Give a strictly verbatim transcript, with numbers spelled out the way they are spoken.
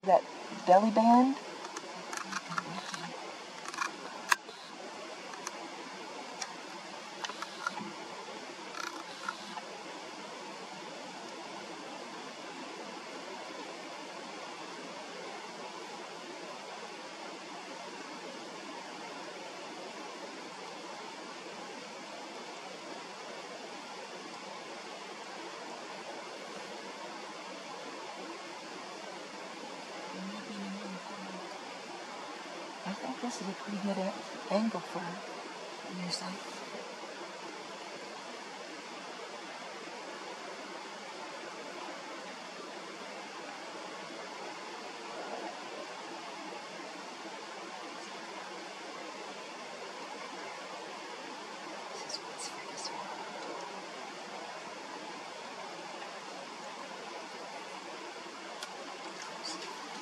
that belly band. I think this is a pretty good angle for your side.